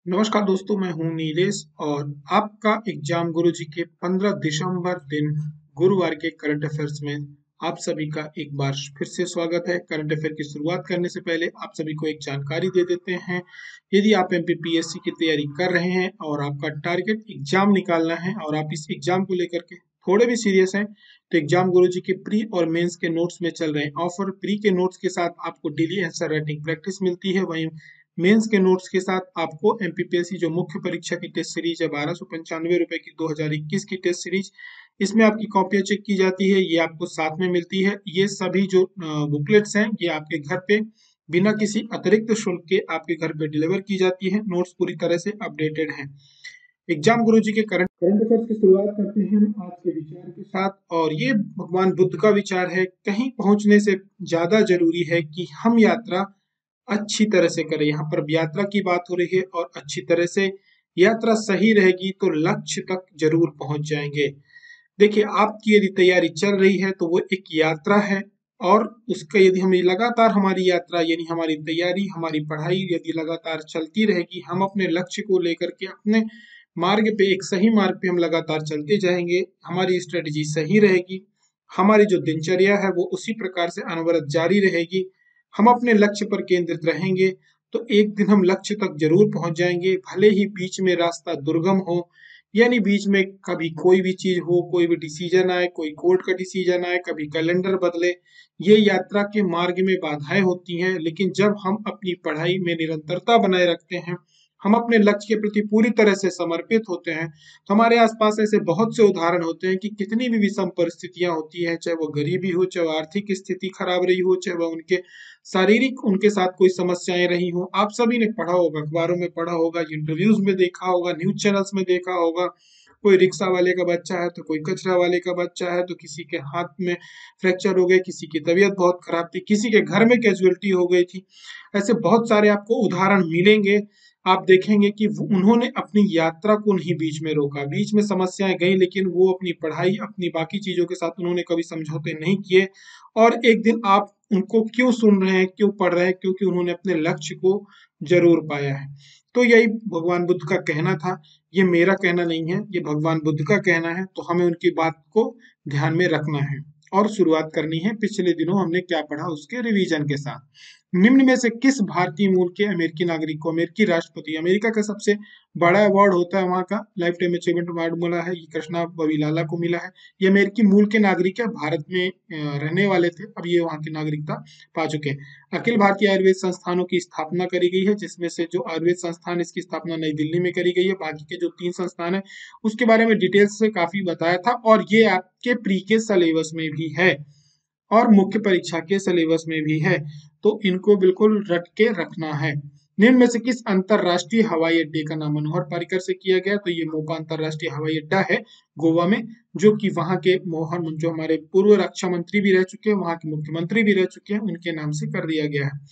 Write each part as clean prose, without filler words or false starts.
नमस्कार दोस्तों, मैं हूं नीलेश और आपका एग्जाम गुरुजी के 15 दिसंबर दिन गुरुवार के करंट अफेयर्स में आप सभी का एक बार फिर से स्वागत है। करंट अफेयर की शुरुआत करने से पहले आप सभी को एक जानकारी दे देते हैं। यदि आप एमपीपीएससी की तैयारी कर रहे हैं और आपका टारगेट एग्जाम निकालना है और आप इस एग्जाम को लेकर के थोड़े भी सीरियस हैं, तो एग्जाम गुरुजी के प्री और मेंस के नोट्स में चल रहे हैं ऑफर। प्री के नोट्स के साथ आपको डेली आंसर राइटिंग प्रैक्टिस मिलती है, वहीं मेंस के नोट्स के साथ आपको एमपीपीएससी जो मुख्य परीक्षा की टेस्ट सीरीज है 1295 रुपए की 2021 की टेस्ट सीरीज, इसमें आपकी कॉपियां चेक की जाती है, ये आपको साथ में मिलती है। ये सभी जो बुकलेट्स हैं ये आपके घर पे बिना किसी अतिरिक्त शुल्क के आपके घर पे डिलीवर की जाती है। नोट्स पूरी तरह से अपडेटेड हैं। एग्जाम गुरुजी के करंट करंट अफेयर्स की शुरुआत करते हैं हम आज के विचार के साथ, और ये भगवान बुद्ध का विचार है। कहीं पहुंचने से ज्यादा जरूरी है कि हम यात्रा अच्छी तरह से करें। यहाँ पर यात्रा की बात हो रही है और अच्छी तरह से यात्रा सही रहेगी तो लक्ष्य तक जरूर पहुंच जाएंगे। देखिए, आपकी यदि तैयारी चल रही है तो वो एक यात्रा है, और उसका यदि हम लगातार हमारी यात्रा यानी हमारी तैयारी, हमारी पढ़ाई यदि लगातार चलती रहेगी, हम अपने लक्ष्य को लेकर के अपने मार्ग पे, एक सही मार्ग पे हम लगातार चलते जाएंगे, हमारी स्ट्रेटेजी सही रहेगी, हमारी जो दिनचर्या है वो उसी प्रकार से अनवरत जारी रहेगी, हम अपने लक्ष्य पर केंद्रित रहेंगे, तो एक दिन हम लक्ष्य तक जरूर पहुंच जाएंगे। भले ही बीच में रास्ता दुर्गम हो, यानी बीच में कभी कोई भी चीज हो, कोई भी डिसीजन आए, कोई कोर्ट का डिसीजन आए, कभी कैलेंडर बदले, ये यात्रा के मार्ग में बाधाएं होती हैं। लेकिन जब हम अपनी पढ़ाई में निरंतरता बनाए रखते हैं, हम अपने लक्ष्य के प्रति पूरी तरह से समर्पित होते हैं, तो हमारे आसपास ऐसे बहुत से उदाहरण होते हैं कि कितनी भी विषम परिस्थितियां होती है, चाहे वो गरीबी हो, चाहे वो आर्थिक स्थिति खराब रही हो, चाहे वह उनके शारीरिक उनके साथ कोई समस्याएं रही हो, आप सभी ने पढ़ा होगा, अखबारों में पढ़ा होगा, इंटरव्यूज में देखा होगा, न्यूज चैनल्स में देखा होगा। कोई रिक्शा वाले का बच्चा है तो कोई कचरा वाले का बच्चा है, तो किसी के हाथ में फ्रैक्चर हो गया, किसी की तबीयत बहुत खराब थी, किसी के घर में कैजुअलिटी हो गई थी। ऐसे बहुत सारे आपको उदाहरण मिलेंगे। आप देखेंगे कि उन्होंने अपनी यात्रा को नहीं बीच में रोका, बीच में समस्याएं गई लेकिन वो अपनी पढ़ाई, अपनी बाकी चीजों के साथ उन्होंने कभी समझौते नहीं किए, और एक दिन आप उनको क्यों सुन रहे हैं, क्यों पढ़ रहे हैं? क्योंकि उन्होंने अपने लक्ष्य को जरूर पाया है। तो यही भगवान बुद्ध का कहना था। ये मेरा कहना नहीं है, ये भगवान बुद्ध का कहना है, तो हमें उनकी बात को ध्यान में रखना है। और शुरुआत करनी है पिछले दिनों हमने क्या पढ़ा उसके रिवीजन के साथ। निम्न में से किस भारतीय मूल के अमेरिकी नागरिक को अमेरिकी राष्ट्रपति, अमेरिका का सबसे बड़ा अवार्ड होता है वहां का, लाइफ टाइम अचीवमेंट अवार्ड मिला है, ये कृष्णा वविलाला को मिला है। ये अमेरिकी मूल के नागरिक है, भारत में रहने वाले थे, अब ये वहां की नागरिकता पा चुके हैं। अखिल भारतीय आयुर्वेद संस्थानों की स्थापना करी गई है, जिसमें से जो आयुर्वेद संस्थान, इसकी स्थापना नई दिल्ली में करी गई है। बाकी के जो 3 संस्थान है उसके बारे में डिटेल्स से काफी बताया था, और ये आपके प्री के सिलेबस में भी है और मुख्य परीक्षा के सिलेबस में भी है, तो इनको बिल्कुल रट के रखना है। निम्न में से किस अंतरराष्ट्रीय हवाई अड्डे का नाम मनोहर पर्रिकर से किया गया? तो ये मोपा अंतरराष्ट्रीय हवाई अड्डा है गोवा में, जो कि वहां के मोहन, जो हमारे पूर्व रक्षा मंत्री भी रह चुके हैं, वहां के मुख्यमंत्री भी रह चुके हैं, उनके नाम से कर दिया गया है।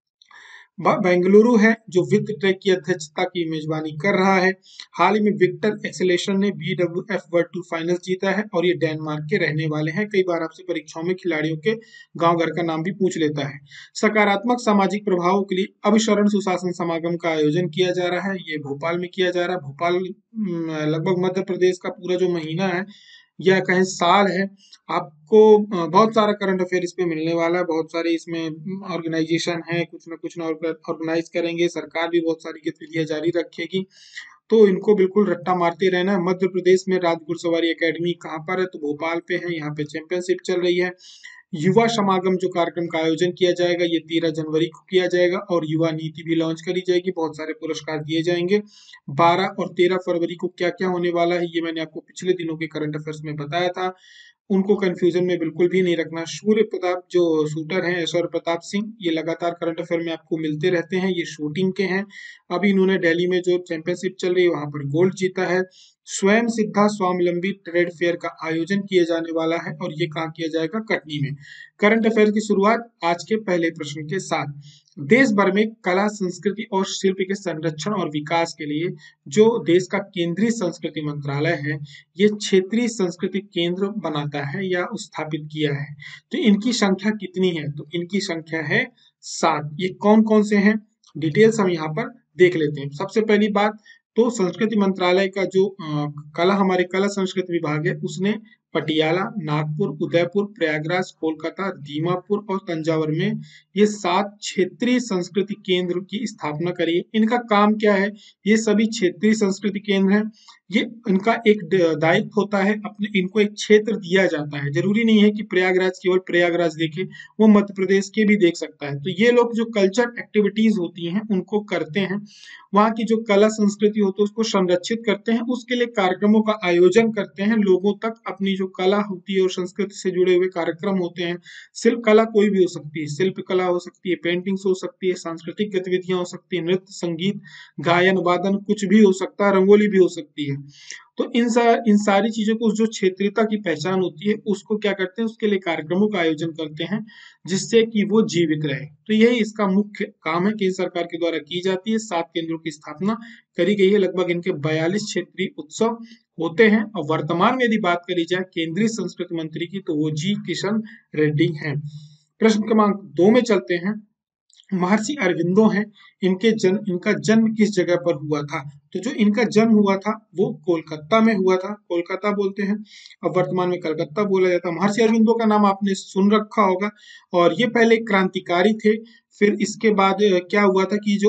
बेंगलुरु है जो विक्ट ट्रैक की अध्यक्षता की मेजबानी कर रहा है। हाल ही में विक्टर एक्सेलेशन ने BWF वर्ल्ड टूर फाइनल जीता है, और ये डेनमार्क के रहने वाले हैं। कई बार आपसे परीक्षाओं में खिलाड़ियों के गांव घर का नाम भी पूछ लेता है। सकारात्मक सामाजिक प्रभावों के लिए अभिसरण सुशासन समागम का आयोजन किया जा रहा है, ये भोपाल में किया जा रहा है। भोपाल लगभग मध्य प्रदेश का पूरा जो महीना है या कहें साल है, आपको बहुत सारा करंट अफेयर इस पे मिलने वाला है। बहुत सारे इसमें ऑर्गेनाइजेशन है, कुछ ना कुछ ना ऑर्गेनाइज करेंगे, सरकार भी बहुत सारी गतिविधियां जारी रखेगी, तो इनको बिल्कुल रट्टा मारते रहना है। मध्य प्रदेश में राज घुड़सवारी एकेडमी कहाँ पर है? तो भोपाल पे है, यहाँ पे चैंपियनशिप चल रही है। युवा समागम जो कार्यक्रम का आयोजन किया जाएगा, ये 13 जनवरी को किया जाएगा, और युवा नीति भी लॉन्च करी जाएगी, बहुत सारे पुरस्कार दिए जाएंगे। 12 और 13 फरवरी को क्या क्या होने वाला है ये मैंने आपको पिछले दिनों के करंट अफेयर्स में बताया था, उनको कंफ्यूजन में बिल्कुल भी नहीं रखना। सूर्य प्रताप जो शूटर हैं, ऐश्वर्य प्रताप सिंह, ये लगातार करंट अफेयर में आपको मिलते रहते हैं, ये शूटिंग के हैं। अभी इन्होंने दिल्ली में जो चैंपियनशिप चल रही है वहां पर गोल्ड जीता है। स्वयं सिद्धा स्वावलंबी ट्रेड फेयर का आयोजन किया जाने वाला है, और ये कहाँ किया जाएगा? कटनी में। करंट अफेयर की शुरुआत आज के पहले प्रश्न के साथ। देश भर में कला, संस्कृति और शिल्प के संरक्षण और विकास के लिए जो देश का केंद्रीय संस्कृति मंत्रालय है, ये क्षेत्रीय संस्कृति केंद्र बनाता है या स्थापित किया है। तो इनकी संख्या कितनी है? तो इनकी संख्या है 7। ये कौन कौन से हैं? डिटेल्स हम यहाँ पर देख लेते हैं। सबसे पहली बात तो संस्कृति मंत्रालय का जो हमारे कला संस्कृति विभाग है, उसने पटियाला, नागपुर, उदयपुर, प्रयागराज, कोलकाता, दीमापुर और तंजावर में ये 7 क्षेत्रीय संस्कृति केंद्र की स्थापना करी है। इनका काम क्या है? ये सभी क्षेत्रीय संस्कृति केंद्र हैं। ये इनका एक दायित्व होता है, अपने इनको एक क्षेत्र दिया जाता है। जरूरी नहीं है कि प्रयागराज केवल प्रयागराज देखे, वो मध्य प्रदेश के भी देख सकता है। तो ये लोग जो कल्चर एक्टिविटीज होती हैं उनको करते हैं, वहाँ की जो कला संस्कृति होती है उसको संरक्षित करते हैं, उसके लिए कार्यक्रमों का आयोजन करते हैं, लोगों तक अपनी जो कला होती है और संस्कृति से जुड़े हुए कार्यक्रम होते हैं। शिल्प कला कोई भी हो सकती है, शिल्प कला हो सकती है, पेंटिंग्स हो सकती है, सांस्कृतिक गतिविधियां हो सकती है, नृत्य, संगीत, गायन वादन, कुछ भी हो सकता है, रंगोली भी हो सकती है। तो इन सारी चीजों को, जो क्षेत्रीयता की पहचान होती है उसको क्या करते हैं, उसके लिए कार्यक्रमों का आयोजन करते हैं जिससे कि वो जीवित रहे। तो यही इसका मुख्य काम है, केंद्र सरकार के द्वारा की जाती है। 7 केंद्रों की स्थापना करी गई है, लगभग इनके 42 क्षेत्रीय उत्सव होते हैं। और वर्तमान में यदि बात करी जाए केंद्रीय संस्कृति मंत्री की, तो वो जी किशन रेड्डी हैं। प्रश्न क्रमांक 2 में चलते हैं। महर्षि अरविंदो हैं, इनका जन्म किस जगह पर हुआ था? तो जो इनका जन्म हुआ था वो कोलकाता में हुआ था, कोलकाता बोलते हैं, अब वर्तमान में कलकत्ता बोला जाता है। महर्षि अरविंदो का नाम आपने सुन रखा होगा, और ये पहले क्रांतिकारी थे। फिर इसके बाद क्या हुआ था कि जो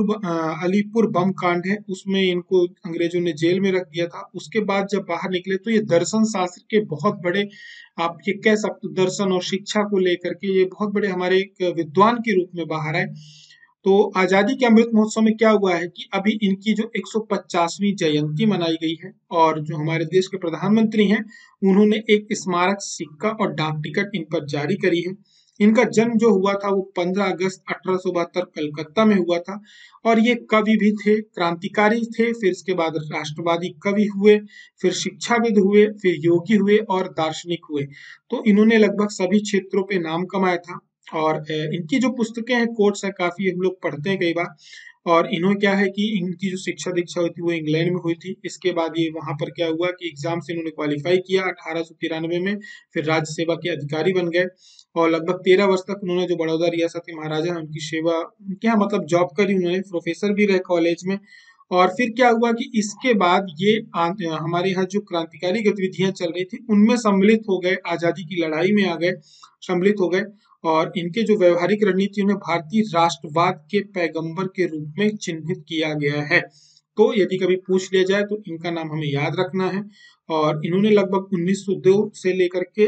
अलीपुर बम कांड है उसमें इनको अंग्रेजों ने जेल में रख दिया था। उसके बाद जब बाहर निकले तो ये दर्शन शास्त्र के बहुत बड़े, आप ये कह सकते हो, दर्शन और शिक्षा को लेकर के ये बहुत बड़े हमारे एक विद्वान के रूप में बाहर आए। तो आजादी के अमृत महोत्सव में क्या हुआ है कि अभी इनकी जो 150वीं जयंती मनाई गई है, और जो हमारे देश के प्रधानमंत्री हैं उन्होंने एक स्मारक सिक्का और डाक टिकट इन पर जारी करी है। इनका जन्म जो हुआ था वो 15 अगस्त 1872 कलकत्ता में हुआ था। और ये कवि भी थे, क्रांतिकारी थे, फिर इसके बाद राष्ट्रवादी कवि हुए, फिर शिक्षाविद हुए, फिर योगी हुए और दार्शनिक हुए। तो इन्होंने लगभग सभी क्षेत्रों पे नाम कमाया था। और इनकी जो पुस्तकें हैं, कोट्स हैं, काफी हम लोग पढ़ते हैं कई बार। और इन्होंने क्या है कि इनकी जो शिक्षा दीक्षा हुई थी वो इंग्लैंड में हुई थी। इसके बाद ये वहां पर क्या हुआ कि एग्जाम से इन्होंने क्वालिफाई किया 1893 में, फिर राज्य सेवा के अधिकारी बन गए। और लगभग 13 वर्ष तक उन्होंने, जो बड़ौदा रियासत के महाराजा हैं उनकी सेवा, उनके यहाँ मतलब जॉब करी उन्होंने, प्रोफेसर भी रहे कॉलेज में। और फिर क्या हुआ कि इसके बाद ये हमारे यहाँ जो क्रांतिकारी गतिविधियां चल रही थी उनमें सम्मिलित हो गए, आजादी की लड़ाई में आ गए, सम्मिलित हो गए। और इनके जो व्यवहारिक रणनीति, उन्हें भारतीय राष्ट्रवाद के पैगंबर के रूप में चिन्हित किया गया है। तो यदि कभी पूछ लिया जाए तो इनका नाम हमें याद रखना है। और इन्होंने लगभग 1902 से लेकर के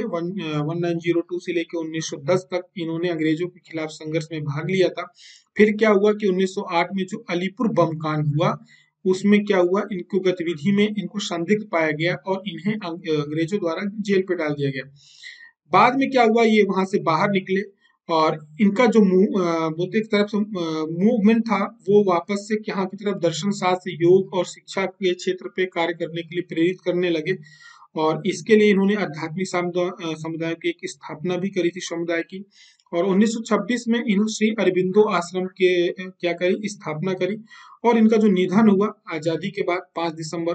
1902 से लेकर 1910 तक इन्होंने अंग्रेजों के खिलाफ संघर्ष में भाग लिया था। फिर क्या हुआ कि 1908 में जो अलीपुर बम कांड हुआ, उसमें क्या हुआ, इनको गतिविधि में इनको संदिग्ध पाया गया और इन्हें अंग्रेजों द्वारा जेल पे डाल दिया गया। बाद में क्या हुआ, ये वहां से बाहर निकले, और इनका जो बोलते एक तरफ से मूवमेंट था वो वापस से यहाँ की तरफ दर्शन शास्त्र, योग और शिक्षा के क्षेत्र पे कार्य करने के लिए प्रेरित करने लगे। और इसके लिए इन्होंने आध्यात्मिक समुदाय की एक स्थापना भी करी थी, समुदाय की। और 1926 में इन्होंने श्री अरबिंदो आश्रम के क्या करी, स्थापना करी। और इनका जो निधन हुआ आजादी के बाद 5 दिसंबर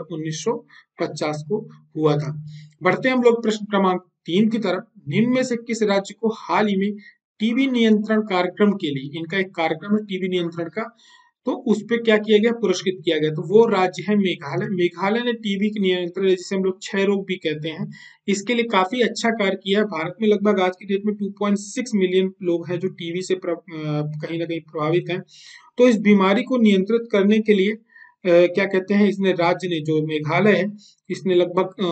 1950 को हुआ था। बढ़ते हैं हम लोग प्रश्न क्रमांक 3 की तरफ। निम्न में से किस राज्य को हाल ही में टीबी नियंत्रण कार्यक्रम के लिए, इनका एक कार्यक्रम है टीबी नियंत्रण का, तो उस पे क्या किया गया, पुरस्कृत किया गया? तो वो राज्य है मेघालय। मेघालय ने टीबी के नियंत्रण, जिसे हम लोग क्षय रोग भी कहते हैं, इसके लिए काफी अच्छा कार्य किया है। भारत में लगभग आज की डेट में 2.6 मिलियन लोग हैं जो टीबी से कहीं ना कहीं प्रभावित हैं। तो इस बीमारी को नियंत्रित करने के लिए क्या कहते हैं, इसने, राज्य ने, जो मेघालय है, इसने लगभग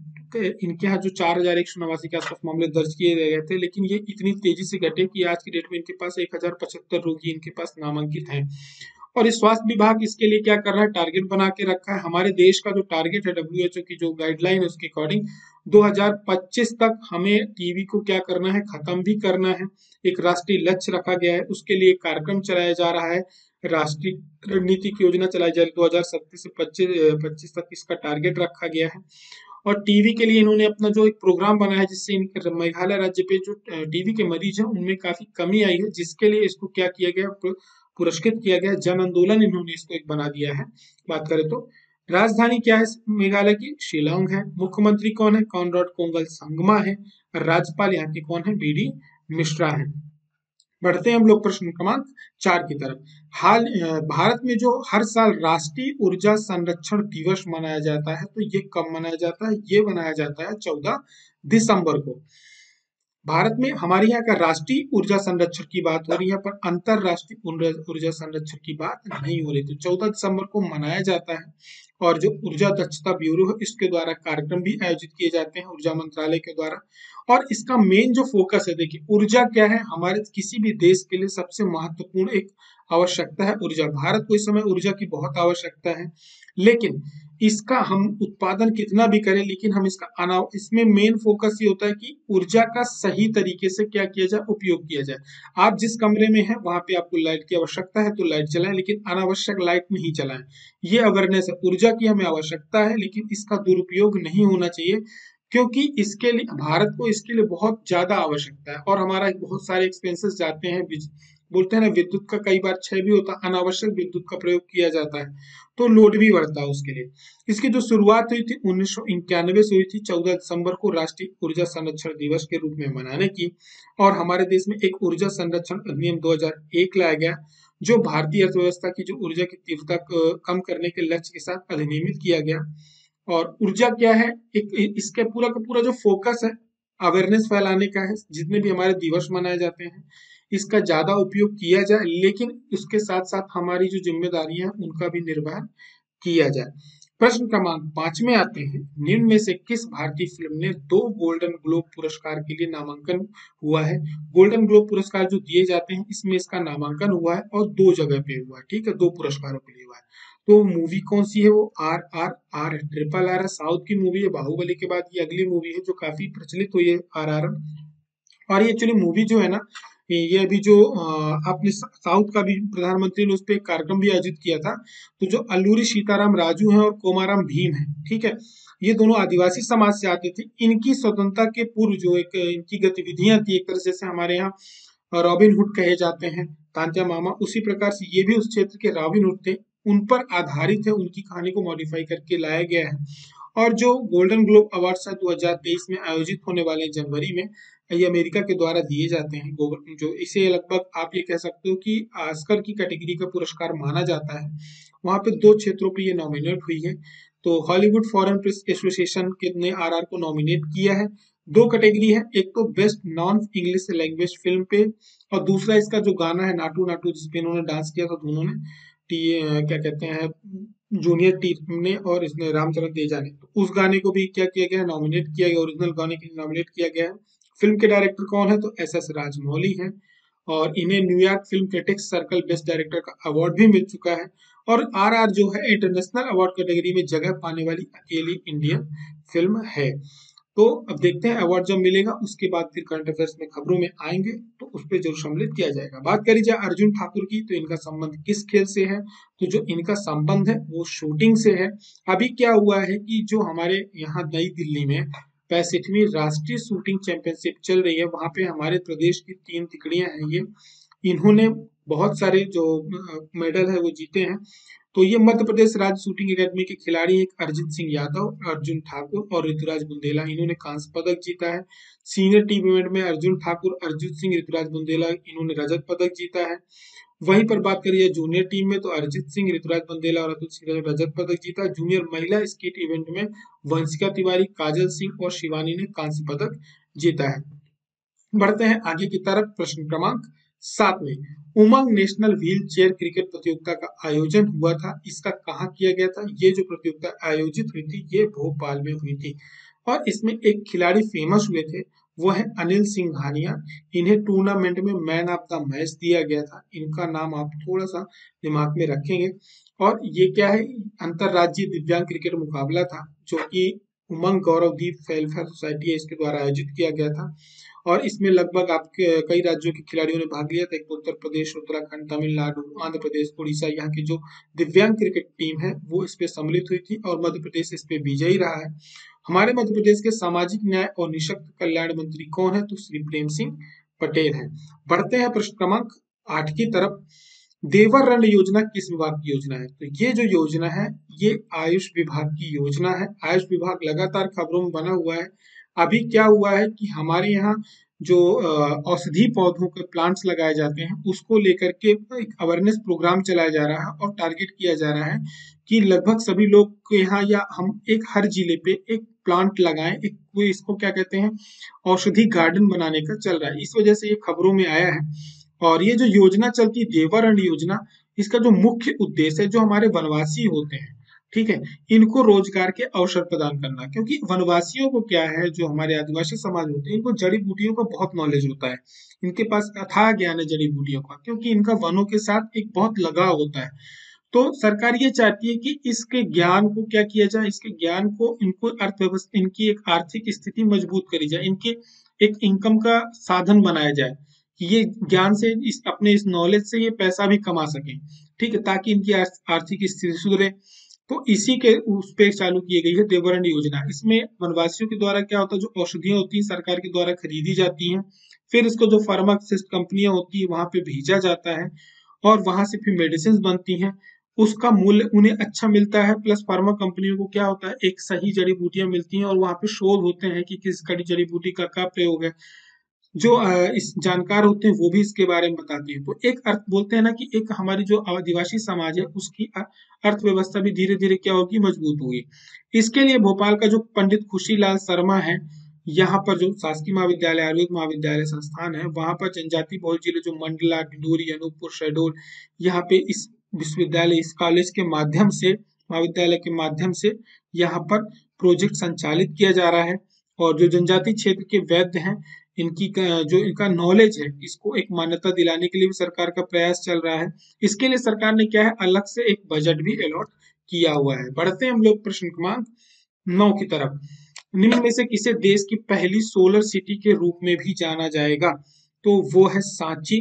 इनके यहाँ जो 4189 के आसपास मामले दर्ज किए गए थे, लेकिन ये इतनी तेजी से घटे कि आज की डेट में इनके पास 1075 रोगी इनके पास नामांकित हैं। और इस स्वास्थ्य विभाग इसके लिए क्या कर रहा है, टारगेट बना के रखा है। हमारे देश का जो टारगेट है, डब्ल्यूएचओ की जो गाइडलाइन है उसके अकॉर्डिंग 2025 तक हमें टीबी को क्या करना है, खत्म भी करना है। एक राष्ट्रीय लक्ष्य रखा गया है, उसके लिए कार्यक्रम चलाया जा रहा है, राष्ट्रीय रणनीतिक योजना चलाई जा रही है। 2027 से 25 तक इसका टारगेट रखा गया है। और टीबी के लिए इन्होंने अपना जो एक प्रोग्राम बनाया है, जिससे इनके मेघालय राज्य पे जो टीबी के मरीज हैं उनमें काफी कमी आई है, जिसके लिए इसको क्या किया गया, पुरस्कृत किया गया, जन आंदोलन इन्होंने इसको एक बना दिया है। बात करें तो राजधानी क्या है मेघालय की, शिलोंग है। मुख्यमंत्री कौन है, कॉनराड कोंगल संगमा है। राज्यपाल यहाँ के कौन है, बीडी मिश्रा है। बढ़ते हैं हम लोग प्रश्न क्रमांक 4 की तरफ। भारत में जो हर साल राष्ट्रीय ऊर्जा संरक्षण दिवस मनाया जाता है, तो ये कब मनाया जाता है? ये मनाया जाता है 14 दिसंबर को। भारत में हमारे यहाँ का राष्ट्रीय ऊर्जा संरक्षण की बात हो रही है, पर अंतरराष्ट्रीय ऊर्जा संरक्षण की बात नहीं हो रही। तो 14 दिसंबर को मनाया जाता है। और जो ऊर्जा दक्षता ब्यूरो है, इसके द्वारा कार्यक्रम भी आयोजित किए जाते हैं ऊर्जा मंत्रालय के द्वारा। और इसका मेन जो फोकस है, देखिए ऊर्जा क्या है, हमारे किसी भी देश के लिए सबसे महत्वपूर्ण एक आवश्यकता है ऊर्जा। भारत को इस समय ऊर्जा की बहुत आवश्यकता है, लेकिन इसका हम उत्पादन कितना भी करें, लेकिन हम इसमें मेन फोकस ये होता है कि ऊर्जा का सही तरीके से क्या किया जाए, उपयोग किया जाए। आप जिस कमरे में हैं वहां पे आपको लाइट की आवश्यकता है तो लाइट जलाएं, लेकिन अनावश्यक लाइट नहीं जलाएं। ये अवेयरनेस है, ऊर्जा की हमें आवश्यकता है, लेकिन इसका दुरुपयोग नहीं होना चाहिए, क्योंकि इसके लिए भारत को इसके लिए बहुत ज्यादा आवश्यकता है। और हमारा बहुत सारे एक्सपेंसेस जाते हैं, बोलते हैं ना, विद्युत का कई बार क्षय भी होता है, अनावश्यक विद्युत का प्रयोग किया जाता है, तो लोड भी बढ़ता है उसके लिए। इसकी जो शुरुआत हुई थी 1991 से हुई थी, 14 दिसंबर को राष्ट्रीय ऊर्जा संरक्षण दिवस के रूप में मनाने की। और हमारे देश में एक ऊर्जा संरक्षण अधिनियम 2001 लाया गया, जो भारतीय अर्थव्यवस्था की जो ऊर्जा की तीव्रता कम करने के लक्ष्य के साथ अधिनियमित किया गया। और ऊर्जा क्या है, एक इसके पूरा का पूरा जो फोकस है, अवेयरनेस फैलाने का है। जितने भी हमारे दिवस मनाए जाते हैं, इसका ज्यादा उपयोग किया जाए, लेकिन उसके साथ साथ हमारी जो जिम्मेदारियां हैं उनका भी निर्वहन किया जाए। प्रश्न क्रमांक 5 में आते हैं, निम्न में से किस भारतीय फिल्म ने 2 गोल्डन ग्लोब पुरस्कार के लिए नामांकन हुआ है? गोल्डन ग्लोब पुरस्कार जो दिए जाते हैं, इसमें इसका नामांकन हुआ है और 2 जगह पे हुआ है, ठीक है, 2 पुरस्कारों के लिए हुआ है। तो मूवी कौन सी है? वो RRR है, ट्रिपल आर है, साउथ की मूवी है। बाहुबली के बाद ये अगली मूवी है जो काफी प्रचलित हुई है, RRR। और ये एक्चुअली मूवी जो है ना, ये अभी जो आपने साउथ का भी प्रधानमंत्री ने उस पर एक कार्यक्रम भी आयोजित किया था। तो जो अल्लूरी सीताराम राजू हैं और कोमाराम भीम हैं, ठीक है, ये दोनों आदिवासी समाज से आते थे। इनकी स्वतंत्रता के पूर्व जो एक इनकी गतिविधियां थी, एक तरह से जैसे हमारे यहाँ रॉबिन हुड कहे जाते हैं, तांत्या मामा, उसी प्रकार से ये भी उस क्षेत्र के रॉबिन हुड थे। उन पर आधारित है, उनकी कहानी को मॉडिफाई करके लाया गया है। और जो गोल्डन ग्लोब अवार्ड्स है 2023 में आयोजित होने वाले जनवरी में, ये अमेरिका के द्वारा दिए जाते हैं। जो इसे लगभग आप ये कह सकते हो कि ऑस्कर की कैटेगरी का पुरस्कार माना जाता है। वहां पे 2 क्षेत्रों पे ये नॉमिनेट हुई है। तो हॉलीवुड फॉरेन प्रेस एसोसिएशन ने RR को नॉमिनेट किया है। 2 कैटेगरी है, एक तो best non English language film पे, और दूसरा इसका जो गाना है नाटू नाटू, जिसपे इन्होंने डांस किया था दोनों ने, क्या कहते हैं, जूनियर टीम ने और इसने रामचरण तेजा ने, तो उस गाने को भी क्या किया गया है, नॉमिनेट किया गया, ओरिजिनल गाने के लिए नॉमिनेट किया गया है। फिल्म के डायरेक्टर कौन है? तो SS राजमौली हैं। और इन्हें New York film critics circle best director का अवार्ड भी मिल चुका है। और RR जो है इंटरनेशनल अवार्ड कैटेगरी में जगह पाने वाली अकेली इंडियन फिल्म है। तो अब देखते हैं अवार्ड जब मिलेगा उसके बाद फिर करंट अफेयर्स में खबरों में आएंगे, तो उस पर जरूर सम्मिलित किया जाएगा। बात करी जाए अर्जुन ठाकुर की, तो इनका संबंध किस खेल से है? तो जो इनका संबंध है वो शूटिंग से है। अभी क्या हुआ है कि जो हमारे यहाँ नई दिल्ली में 65वीं राष्ट्रीय शूटिंग चैंपियनशिप चल रही है, वहां पे हमारे प्रदेश की 3 तिकड़ियां हैं ये, इन्होंने बहुत सारे जो मेडल है वो जीते हैं। तो ये मध्य प्रदेश राज्य शूटिंग एकेडमी के खिलाड़ी एक अरिजीत सिंह यादव, अर्जुन ठाकुर और ऋतुराज बुंदेला, इन्होंने कांस्य पदक जीता है। सीनियर टीम इवेंट में अर्जुन ठाकुर, अरिजीत सिंह, ऋतुराज बुंदेला, इन्होंने रजत पदक जीता है। वहीं पर बात करिए जूनियर टीम में, तो अरिजीत सिंह, ऋतुराज बुंदेला और अतुल सिंह ने रजत पदक जीता। जूनियर महिला स्कीट इवेंट में वंशिका तिवारी, काजल सिंह और शिवानी ने कांस्य पदक जीता है। बढ़ते हैं आगे की तरफ। प्रश्न क्रमांक 7 में, Umang national wheel chair cricket प्रतियोगिता का आयोजन हुआ था, इसका कहाँ किया गया था? ये जो प्रतियोगिता आयोजित हुई थी ये भोपाल में हुई थी। और इसमें एक खिलाड़ी फेमस हुए थे, वो है अनिल सिंघानिया। इन्हें टूर्नामेंट में मैन ऑफ द मैच दिया गया था। इनका नाम आप थोड़ा सा दिमाग में रखेंगे। और ये क्या है, अंतरराज्यीय दिव्यांग क्रिकेट मुकाबला था, जो कि उमंग गौरवदीप वेलफेयर सोसाइटी है, इसके द्वारा आयोजित किया गया था। और इसमें लगभग आपके कई राज्यों के खिलाड़ियों ने भाग लिया था। एक तो उत्तर प्रदेश, उत्तराखंड, तमिलनाडु, आंध्र प्रदेश, उड़ीसा, यहाँ की जो दिव्यांग क्रिकेट टीम है वो इस पे सम्मिलित हुई थी, और मध्य प्रदेश इस पे विजयी रहा है। हमारे मध्य प्रदेश के सामाजिक न्याय और निःशक्त कल्याण मंत्री कौन है? तो श्री प्रेम सिंह पटेल है। बढ़ते हैं प्रश्न क्रमांक 8 की तरफ। देवर रण योजना किस विभाग की योजना है? तो ये जो योजना है ये आयुष विभाग की योजना है। आयुष विभाग लगातार खबरों में बना हुआ है। अभी क्या हुआ है कि हमारे यहाँ जो औषधि पौधों के प्लांट्स लगाए जाते हैं उसको लेकर के एक अवेयरनेस प्रोग्राम चलाया जा रहा है और टारगेट किया जा रहा है कि लगभग सभी लोग के यहाँ या हम एक हर जिले पे एक प्लांट लगाएं, एक कोई इसको क्या कहते हैं औषधि गार्डन बनाने का चल रहा है। इस वजह से ये खबरों में आया है। और ये जो योजना चलती है देवारण्य योजना, इसका जो मुख्य उद्देश्य है जो हमारे वनवासी होते हैं, ठीक है, इनको रोजगार के अवसर प्रदान करना। क्योंकि वनवासियों को क्या है, जो हमारे आदिवासी समाज होते हैं, इनको जड़ी बूटियों का बहुत नॉलेज होता है। इनके पास अथाह ज्ञान है जड़ी बूटियों का, क्योंकि इनका वनों के साथ एक बहुत लगाव होता है। तो सरकार ये चाहती है कि इसके ज्ञान को क्या किया जाए, इसके ज्ञान को इनको अर्थव्यवस्था, इनकी एक आर्थिक स्थिति मजबूत करी जाए, इनके एक इनकम का साधन बनाया जाए कि ये ज्ञान से इस अपने इस नॉलेज से ये पैसा भी कमा सकें, ठीक है, ताकि इनकी आर्थिक स्थिति सुधरे। तो इसी के उस पे चालू की गई है देवरण्य योजना। इसमें वनवासियों के द्वारा क्या होता है, जो औषधियां होती हैं सरकार के द्वारा खरीदी जाती हैं, फिर इसको जो फार्मासिस्ट कंपनियां होती है वहां पे भेजा जाता है और वहां से फिर मेडिसिन बनती हैं। उसका मूल्य उन्हें अच्छा मिलता है, प्लस फार्मा कंपनियों को क्या होता है, एक सही जड़ी बूटियां मिलती हैं और वहां पे शोध होते हैं कि किस कड़ी जड़ी बूटी का क्या प्रयोग है। जो इस जानकार होते हैं वो भी इसके बारे में बताते हैं। तो एक अर्थ बोलते हैं ना कि एक हमारी जो आदिवासी समाज है उसकी अर्थव्यवस्था भी धीरे धीरे क्या होगी, मजबूत होगी। इसके लिए भोपाल का जो पंडित खुशीलाल शर्मा है, यहाँ पर जो शासकीय महाविद्यालय आयुर्वेद महाविद्यालय संस्थान है, वहां पर जनजाति बहुल जिले जो मंडला, डिंडोरी, अनूपपुर, शहडोल, यहाँ पे इस विश्वविद्यालय, इस कॉलेज के माध्यम से, महाविद्यालय के माध्यम से यहाँ पर प्रोजेक्ट संचालित किया जा रहा है। और जो जनजाति क्षेत्र के वैद्य हैं, इनकी जो इनका नॉलेज है, इसको एक मान्यता दिलाने के लिए भी सरकार का प्रयास चल रहा है। इसके लिए सरकार ने क्या है, अलग से एक बजट भी अलॉट किया हुआ है। बढ़ते हैं हम लोग प्रश्न क्रमांक 9 की तरफ। निम्न में से किसे देश की पहली सोलर सिटी के रूप में भी जाना जाएगा? तो वो है सांची।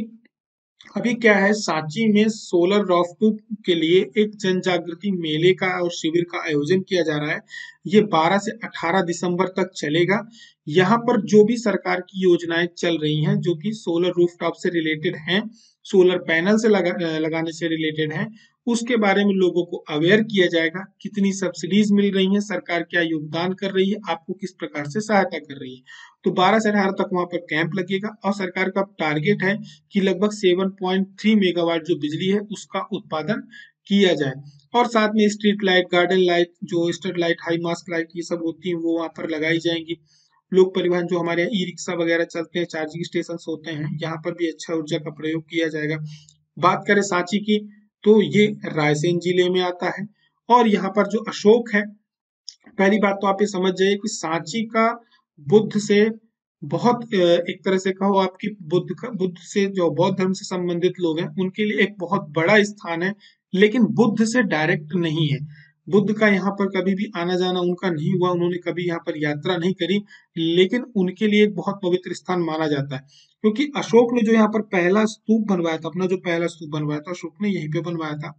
अभी क्या है, सांची में सोलर रॉफ्टूप के लिए एक जन जागृति मेले का और शिविर का आयोजन किया जा रहा है। ये 12 से 18 दिसंबर तक चलेगा। यहाँ पर जो भी सरकार की योजनाएं चल रही हैं जो कि सोलर रूफटॉप से रिलेटेड हैं, सोलर पैनल से लगाने से रिलेटेड हैं, उसके बारे में लोगों को अवेयर किया जाएगा। कितनी सब्सिडीज मिल रही हैं, सरकार क्या योगदान कर रही है, आपको किस प्रकार से सहायता कर रही है। तो 12 से 18 तक वहां पर कैंप लगेगा और सरकार का टारगेट है कि लगभग 7.3 मेगावाट जो बिजली है उसका उत्पादन किया जाए। और साथ में स्ट्रीट लाइट, गार्डन लाइट, जो street light, high mast light, ये सब होती है वो वहां पर लगाई जाएंगी। लोक परिवहन जो हमारे यहाँ ई रिक्शा वगैरह चलते हैं, चार्जिंग स्टेशन होते हैं, यहाँ पर भी अच्छा ऊर्जा का प्रयोग किया जाएगा। बात करें सांची की, तो ये रायसेन जिले में आता है। और यहाँ पर जो अशोक है, पहली बात तो आप ये समझ जाइए कि सांची का बुद्ध से बहुत एक तरह से कहो आपकी बुद्ध से जो बौद्ध धर्म से संबंधित लोग हैं उनके लिए एक बहुत बड़ा स्थान है, लेकिन बुद्ध से डायरेक्ट नहीं है। बुद्ध का यहाँ पर कभी भी आना जाना उनका नहीं हुआ, उन्होंने कभी यहाँ पर यात्रा नहीं करी, लेकिन उनके लिए एक बहुत पवित्र स्थान माना जाता है। क्योंकि अशोक ने जो यहाँ पर पहला स्तूप बनवाया था, अपना जो पहला स्तूप बनवाया था अशोक ने यहीं पे बनवाया था।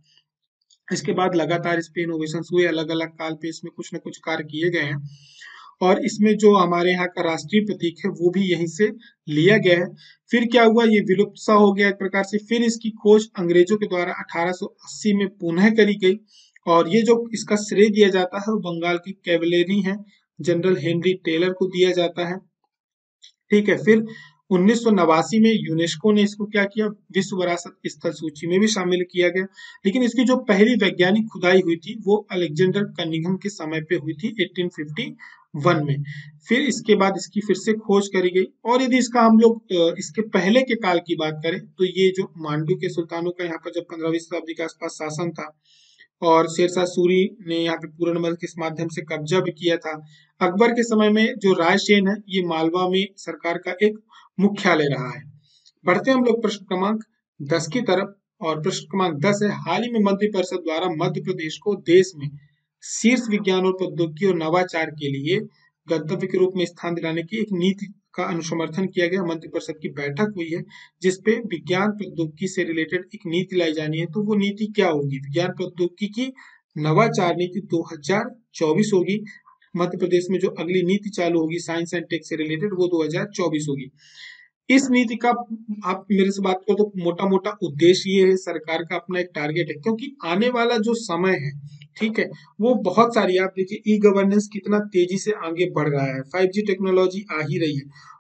इसके बाद लगातार इस पे इनोवेशन हुए, अलग अलग काल पे इसमें कुछ न कुछ कार्य किए गए हैं। और इसमें जो हमारे यहाँ का राष्ट्रीय प्रतीक है वो भी यहीं से लिया गया है। फिर क्या हुआ, ये विलुप्त सा हो गया एक प्रकार से। फिर इसकी खोज अंग्रेजों के द्वारा 1880 में पुनः करी गई और ये जो इसका श्रेय दिया जाता है वो बंगाल की कैवलरी है, जनरल हेनरी टेलर को दिया जाता है, ठीक है। फिर 1989 में यूनेस्को ने इसको क्या किया, विश्व विरासत स्थल सूची में भी शामिल किया गया। लेकिन इसकी जो पहली वैज्ञानिक खुदाई हुई थी वो अलेक्जेंडर कनिंघम के समय पे हुई थी 1851 में। फिर इसके बाद इसकी फिर से खोज करी गई। और यदि इसका हम लोग इसके पहले के काल की बात करें तो ये जो मांडू के सुल्तानों का यहाँ पर जब 15वीं शताब्दी के आसपास शासन था और शेरशाह सूरी ने यहाँ पे पूरनमल के माध्यम से कब्जा भी किया था। अकबर के समय में जो रायसेन है ये मालवा में सरकार का एक मुख्यालय रहा है। बढ़ते हैं हम लोग प्रश्न क्रमांक 10 की तरफ। और प्रश्न क्रमांक 10 है, हाल ही में मंत्रिपरिषद द्वारा मध्य प्रदेश को देश में शीर्ष विज्ञान और प्रौद्योगिकी और नवाचार के लिए गंतव्य के रूप में स्थान दिलाने की एक नीति का अनुसमर्थन किया गया। मंत्रिपरिषद की बैठक हुई है जिसपे विज्ञान प्रौद्योगिकी से रिलेटेड एक नीति लाई जानी है। तो वो नीति क्या होगी, विज्ञान प्रौद्योगिकी की नवाचार नीति 2024 होगी। मध्य प्रदेश में जो अगली नीति चालू होगी साइंस एंड टेक से रिलेटेड वो 2024 होगी। इस नीति का आप मेरे से बात करो तो मोटा मोटा उद्देश्य ये है, सरकार का अपना एक टारगेट है, क्योंकि आने वाला जो समय है, ठीक है, वो बहुत सारी, आप देखिए ई गवर्नेंस कितना तेजी से आगे बढ़ रहा है, 5G टेक्नोलॉजी आ ही रही है।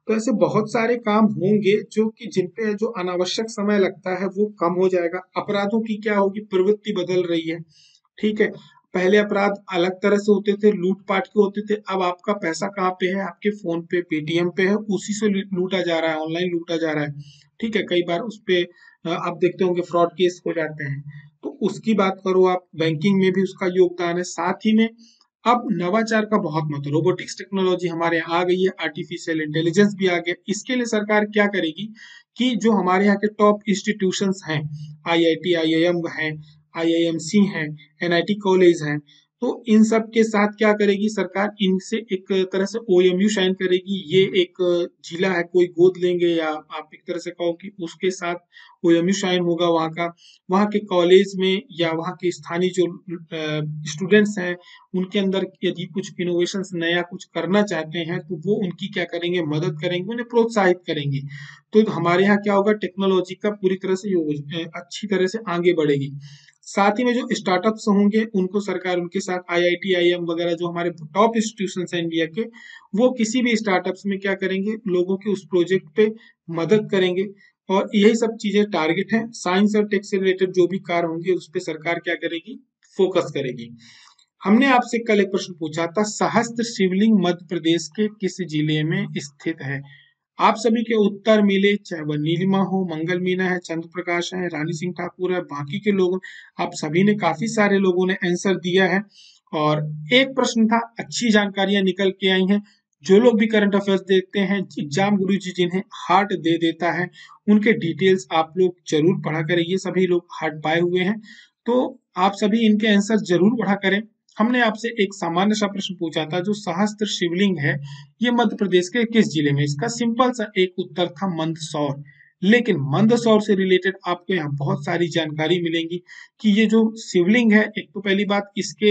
तो ऐसे बहुत सारे काम होंगे जो कि जिन पे जो अनावश्यक समय लगता है वो कम हो जाएगा। अपराधों की क्या होगी, प्रवृत्ति बदल रही है, ठीक है। पहले अपराध अलग तरह से होते थे, लूट-पाट के होते थे, अब आपका पैसा कहाँ पे है, आपके फ़ोन पे, पेटीएम पे है, उसी से लूटा जा रहा है, ऑनलाइन लूटा जा रहा है, ठीक है। कई बार उस पे आप देखते होंगे फ्रॉड केस हो जाते हैं। तो उसकी बात करो आप, बैंकिंग में भी उसका योगदान है। साथ ही में अब नवाचार का बहुत महत्व, रोबोटिक्स टेक्नोलॉजी हमारे यहाँ आ गई है, आर्टिफिशियल इंटेलिजेंस भी आ गया। इसके लिए सरकार क्या करेगी कि जो हमारे यहाँ के टॉप इंस्टीट्यूशंस हैं, आईआईटी, आईआईएम हैं, आईआईएमसी हैं, एनआईटी कॉलेज हैं, तो इन सब के साथ क्या करेगी सरकार, इनसे एक तरह से ओएमयू साइन करेगी। ये एक जिला है, कोई गोद लेंगे या आप एक तरह से कहो कि उसके साथ ओएमयू साइन होगा वहाँ का। वहाँ के कॉलेज में या वहाँ के स्थानीय जो स्टूडेंट्स हैं, उनके अंदर यदि कुछ इनोवेशंस नया कुछ करना चाहते हैं तो वो उनकी क्या करेंगे, मदद करेंगे, उन्हें प्रोत्साहित करेंगे। तो हमारे यहाँ क्या होगा, टेक्नोलॉजी का पूरी तरह से अच्छी तरह से आगे बढ़ेगी। साथ ही में जो स्टार्टअप्स होंगे उनको सरकार उनके साथ आईआईटी, आईआईएम वगैरह जो हमारे टॉप इंस्टीट्यूशंस हैं इंडिया के, वो किसी भी स्टार्टअप्स में क्या करेंगे, लोगों के उस प्रोजेक्ट पे मदद करेंगे। और यही सब चीजें टारगेट है। साइंस और टेक से रिलेटेड जो भी कार्य होंगे उस पर सरकार क्या करेगी, फोकस करेगी। हमने आपसे कल एक प्रश्न पूछा था, सहस्त्र शिवलिंग मध्य प्रदेश के किस जिले में स्थित है। आप सभी के उत्तर मिले, चाहे वह नीलिमा हो, मंगल मीना है, चंद्र प्रकाश है, रानी सिंह ठाकुर है, बाकी के लोग, आप सभी ने, काफी सारे लोगों ने आंसर दिया है। और एक प्रश्न था, अच्छी जानकारियां निकल के आई हैं। जो लोग भी करंट अफेयर्स देखते हैं, एग्जाम गुरुजी जिन्हें हार्ट दे देता है, उनके डिटेल्स आप लोग जरूर पढ़ा करें। ये सभी लोग हार्ट पाए हुए हैं, तो आप सभी इनके आंसर जरूर पढ़ा करें। हमने आपसे एक सामान्य सा प्रश्न पूछा था, जो सहस्त्र शिवलिंग है ये मध्य प्रदेश के किस जिले में। इसका सिंपल सा एक उत्तर था मंदसौर। लेकिन मंदसौर से रिलेटेड आपको यहाँ बहुत सारी जानकारी मिलेंगी कि ये जो शिवलिंग है, एक तो पहली बात इसके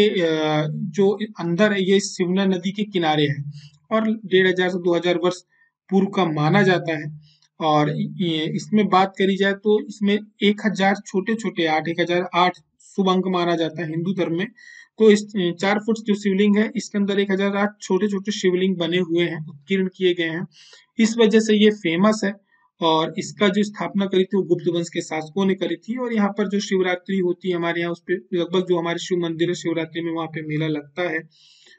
जो अंदर है ये शिवना नदी के किनारे है और 1500 से 2000 वर्ष पूर्व का माना जाता है। और इसमें बात करी जाए तो इसमें 1000 छोटे छोटे 1008 शुभ अंक माना जाता है हिंदू धर्म में। तो इस 4 फुट जो शिवलिंग है इसके अंदर 1008 छोटे छोटे शिवलिंग बने हुए हैं, उत्कीर्ण किए गए हैं। इस वजह से ये फेमस है। और इसका जो स्थापना करी थी वो गुप्त वंश के शासकों ने करी थी। और यहाँ पर जो शिवरात्रि होती है हमारे यहाँ, उस पे लगभग जो हमारे शिव मंदिर है, शिवरात्रि में वहाँ पे मेला लगता है।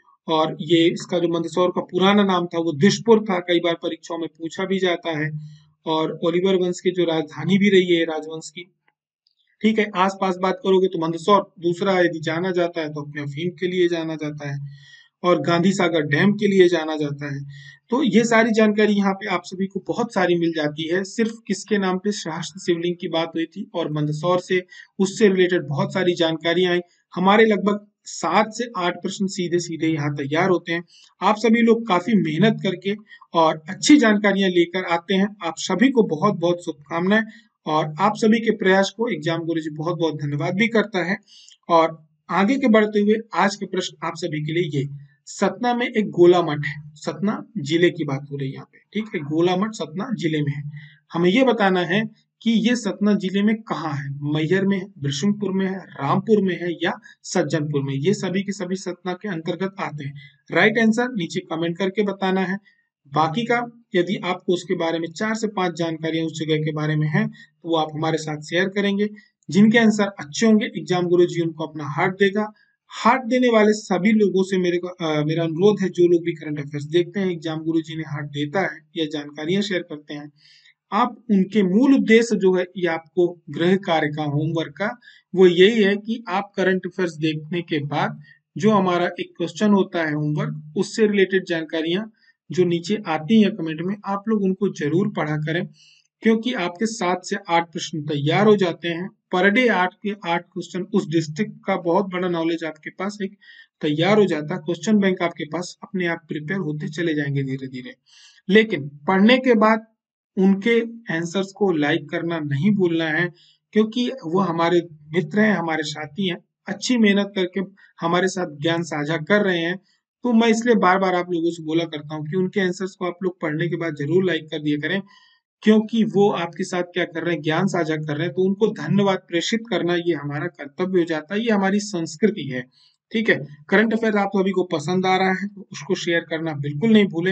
और ये इसका जो मंदसौर का पुराना नाम था वो दिशपुर था, कई बार परीक्षाओं में पूछा भी जाता है। और ओलिवर वंश की जो राजधानी भी रही है राजवंश की, ठीक है। आस-पास बात करोगे तो मंदसौर दूसरा यदि जाना जाता है तो अपने अफीम के लिए जाना जाता है और गांधी सागर डैम के लिए जाना जाता है। तो ये सारी जानकारी यहाँ पे आप सभी को बहुत सारी मिल जाती है। सिर्फ किसके नाम पे, सहस्त्र शिवलिंग की बात हुई थी और मंदसौर से उससे रिलेटेड बहुत सारी जानकारियां आई। हमारे लगभग 7 से 8 प्रश्न सीधे सीधे यहाँ तैयार होते हैं। आप सभी लोग काफी मेहनत करके और अच्छी जानकारियां लेकर आते हैं। आप सभी को बहुत बहुत शुभकामनाएं। और आप सभी के प्रयास को एग्जाम गुरुजी बहुत बहुत धन्यवाद भी करता है। और आगे के बढ़ते हुए आज के प्रश्न आप सभी के लिए ये, सतना में एक गोला मठ है, सतना जिले की बात हो रही है यहाँ पे, ठीक है। गोला मठ सतना जिले में है। हमें ये बताना है कि ये सतना जिले में कहाँ है, मैहर में है, बिरसिंहपुर में है, रामपुर में है या सज्जनपुर में। ये सभी के सभी सतना के अंतर्गत आते हैं। राइट आंसर नीचे कमेंट करके बताना है। बाकी का यदि आपको उसके बारे में 4 से 5 जानकारियां उस जगह के बारे में है तो वो आप हमारे साथ शेयर करेंगे। जिनके आंसर अच्छे होंगे एग्जाम गुरुजी उनको अपना हार्ट देगा। हार्ट देने वाले सभी लोगों से मेरा अनुरोध है, जो लोग भी करंट अफेयर्स देखते हैं, एग्जाम गुरुजी ने हार्ट देता है या जानकारियां शेयर करते हैं, आप उनके मूल उद्देश्य जो है ये आपको गृह कार्य का, होमवर्क का, वो यही है कि आप करंट अफेयर्स देखने के बाद जो हमारा एक क्वेश्चन होता है होमवर्क, उससे रिलेटेड जानकारियां जो नीचे आती हैं कमेंट में, आप लोग उनको जरूर पढ़ा करें। क्योंकि आपके 7 से 8 प्रश्न तैयार हो जाते हैं पर डे, 8 के 8 क्वेश्चन, उस डिस्ट्रिक्ट का बहुत बड़ा नॉलेज आपके पास एक तैयार हो जाता है। क्वेश्चन बैंक आपके पास अपने आप प्रिपेयर होते चले जाएंगे धीरे धीरे। लेकिन पढ़ने के बाद उनके आंसर्स को लाइक करना नहीं भूलना है, क्योंकि वो हमारे मित्र हैं, हमारे साथी हैं, अच्छी मेहनत करके हमारे साथ ज्ञान साझा कर रहे हैं। तो मैं इसलिए बार बार आप लोगों से बोला करता हूँ कि उनके आंसर्स को आप लोग पढ़ने के बाद जरूर लाइक कर दिया करें, क्योंकि वो आपके साथ क्या कर रहे हैं, ज्ञान साझा कर रहे हैं। तो उनको धन्यवाद प्रेषित करना ये हमारा कर्तव्य हो जाता है, ये हमारी संस्कृति है, ठीक है। करंट अफेयर आप सभी को पसंद आ रहा है तो उसको शेयर करना बिल्कुल नहीं भूलें।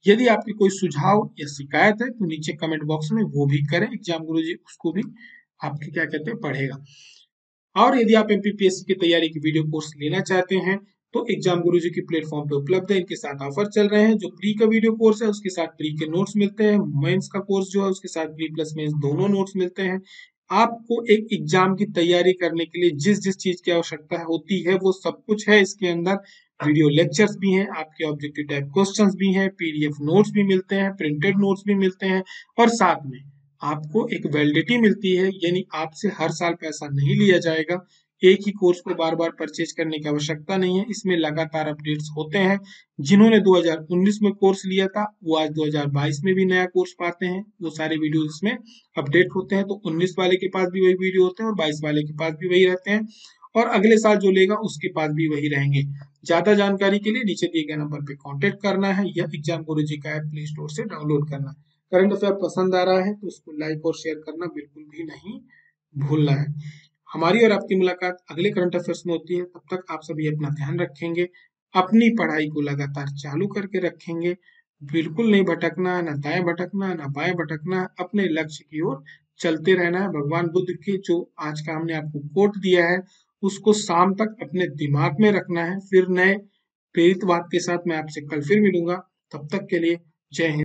यदि आपके कोई सुझाव या शिकायत है तो नीचे कमेंट बॉक्स में वो भी करें, एग्जाम गुरुजी उसको भी आपके क्या कहते हैं पढ़ेगा। और यदि आप एमपीपीएससी की तैयारी की वीडियो कोर्स लेना चाहते हैं तो एग्जाम गुरुजी की प्लेटफॉर्म पे उपलब्ध है। इनके साथ ऑफर चल रहे हैं। जो प्री का वीडियो कोर्स है उसके साथ प्री के नोट्स मिलते हैं, मेंस का कोर्स जो है उसके साथ प्री प्लस मेंस दोनों नोट्स मिलते हैं। आपको एक एग्जाम की तैयारी करने के लिए जिस जिस चीज की आवश्यकता होती है वो सब कुछ है इसके अंदर। वीडियो लेक्चर्स भी हैं, आपके ऑब्जेक्टिव टाइप क्वेश्चंस भी हैं, पीडीएफ नोट्स भी मिलते हैं, प्रिंटेड नोट्स भी मिलते हैं, और साथ में आपको एक वैलिडिटी मिलती है, यानी आपसे हर साल पैसा नहीं लिया जाएगा। एक ही कोर्स को बार बार परचेज करने की आवश्यकता नहीं है, इसमें लगातार अपडेट्स होते हैं। जिन्होंने 2019 में कोर्स लिया था वो आज 2022 में भी नया कोर्स पाते हैं, वो सारे वीडियो इसमें अपडेट होते हैं। तो 19 वाले के पास भी वही वीडियो होते हैं और 22 वाले के पास भी वही रहते हैं, और अगले साल जो लेगा उसके पास भी वही रहेंगे। ज्यादा जानकारी के लिए नीचे दिए गए नंबर पे कांटेक्ट करना है या एग्जाम गुरुजी का ऐप प्ले स्टोर से डाउनलोड करना है। करंट अफेयर पसंद आ रहा है तो उसको लाइक और शेयर करना बिल्कुल भी नहीं भूलना है। हमारी और आपकी मुलाकात अगले करंट अफेयर्स में होती है। तब तक आप सभी अपना ध्यान रखेंगे, अपनी पढ़ाई को लगातार चालू करके रखेंगे, बिल्कुल नहीं भटकना, ना दाएं भटकना ना बाएं भटकना, अपने लक्ष्य की ओर चलते रहना है। भगवान बुद्ध के जो आज का हमने आपको कोट दिया है उसको शाम तक अपने दिमाग में रखना है। फिर नए प्रेरित वाक्य के साथ मैं आपसे कल फिर मिलूंगा। तब तक के लिए जय हिंद।